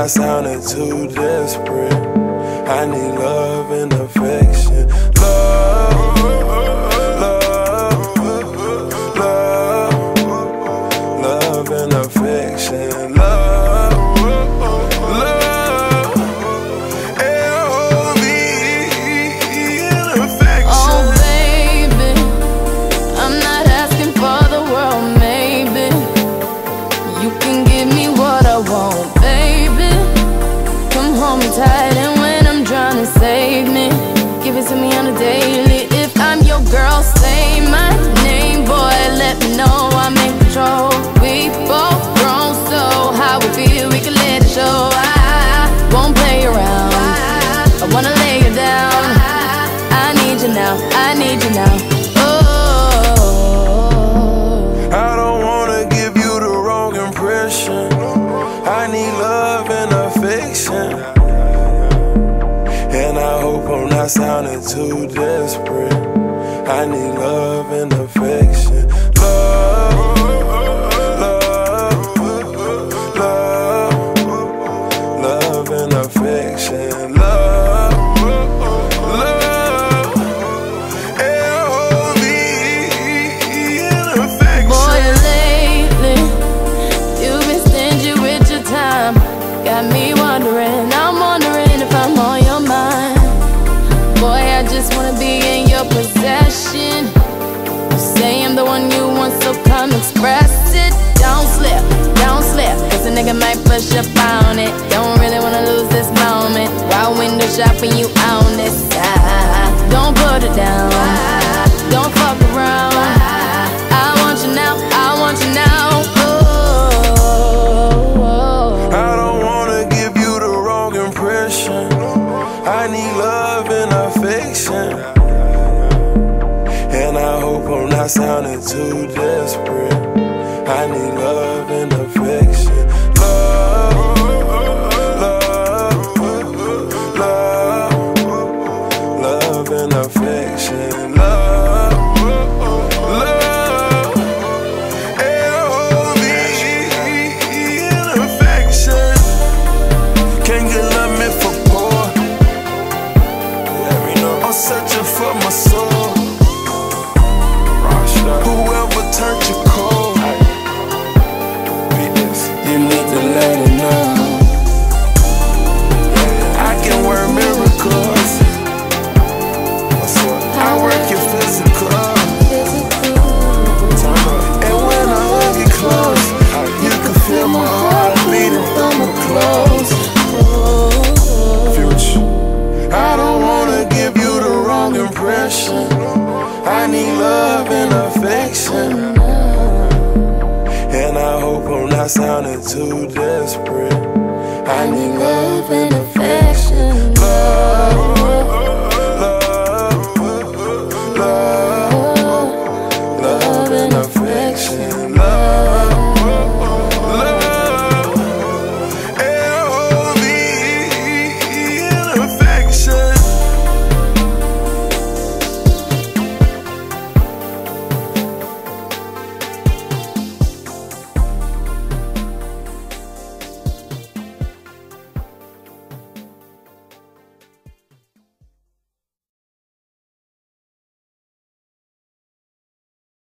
sounding too desperate. I need love and affection. Love, love, love, love and affection. Love, love, L-O-V-E and affection. Oh baby, I'm not asking for the world, maybe. You can give me what I want, baby. Come hold me tight and when I'm drowning, save me. Give it to me on a daily. If I'm your girl, say my name, boy, let me know I'm in control. We both grown, so how we feel, we can let it show. I won't play around, I wanna lay you down. I need you now, I need you now. Oh, I don't wanna give you the wrong impression. I need love and affection. And I hope I'm not sounding too desperate. I need love and affection. Love, love, love, love and affection. Love, love, L-O-V-E and affection. boy, lately you've been stingy with your time. Got me wondering, I'm wondering if I'm on your mind. Boy, I just wanna be in your possession. You say I'm the one you want, so come express it. Don't slip, cause a nigga might push up on it. Don't really wanna lose this moment while window shopping, you own this side. Don't put it down, don't fuck around. I want you now, I want you now. Oh, I don't wanna give you the wrong impression. I need love and affection. And I hope I'm not sounding too desperate. I need love and affection. Love, love, love, love and affection. Love, love, L-O-V-E and affection. Can't get love me for poor. I'm searching for my soul. Whoever turned you cold, you need to let it know. I can work miracles. I work your physical. And when I hug you close, you can feel my heart beating through my clothes. I don't wanna give you the wrong impression. I need love and affection. And I hope I'm not sounding too desperate. I need love and affection.